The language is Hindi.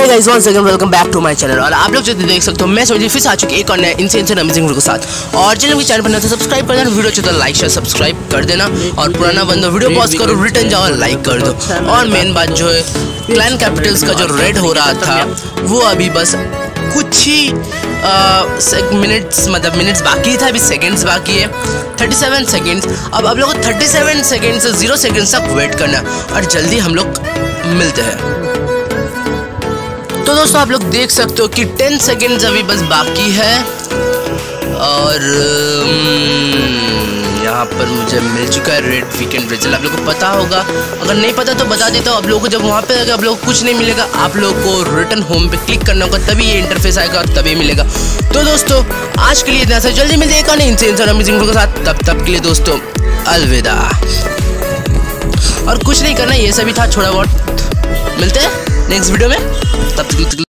Hey guys, once again welcome back to my channel. और आप लोग जो देख सकते हो, मैं सोची फिर से आ चुकी एक और नया इनसेन अमेजिंग वीडियो के साथ। और चैनल के चैनल पर नए तो सब्सक्राइब कर देना, वीडियो अच्छी तो लाइक शेयर सब्सक्राइब कर देना। और पुराना बंदा वीडियो पॉज करो, रिटर्न जाओ, लाइक कर दो। और मेन बात जो है, क्लैन कैपिटल्स का जो रेड हो रहा था वो अभी बस कुछ ही मिनट्स बाकी था, अभी सेकंड्स बाकी है, 37 सेकंड्स। अब आप लोगों को 37 सेकंड से 0 सेकंड तक वेट करना और जल्दी हम लोग मिलते हैं। तो दोस्तों आप लोग देख सकते हो कि 10 सेकंड्स अभी बस बाकी है। और यहाँ पर मुझे मिल चुका है रेड वीकेंड रिजल्ट। आप लोगों को पता होगा, अगर नहीं पता तो बता देता हूँ आप लोगों को। जब वहाँ पे आप लोगों को कुछ नहीं मिलेगा, आप लोगों को रिटर्न होम पे क्लिक करना होगा, तभी ये इंटरफेस आएगा और तभी मिलेगा। तो दोस्तों आज के लिए इतना सा, जल्दी मिलते हैं नहीं इनसेन अमेजिंग वीडियो के साथ। तब के लिए दोस्तों अलविदा। और कुछ नहीं करना, ये सभी था थोड़ा बहुत। मिलते हैं नेक्स्ट वीडियो में, तब तक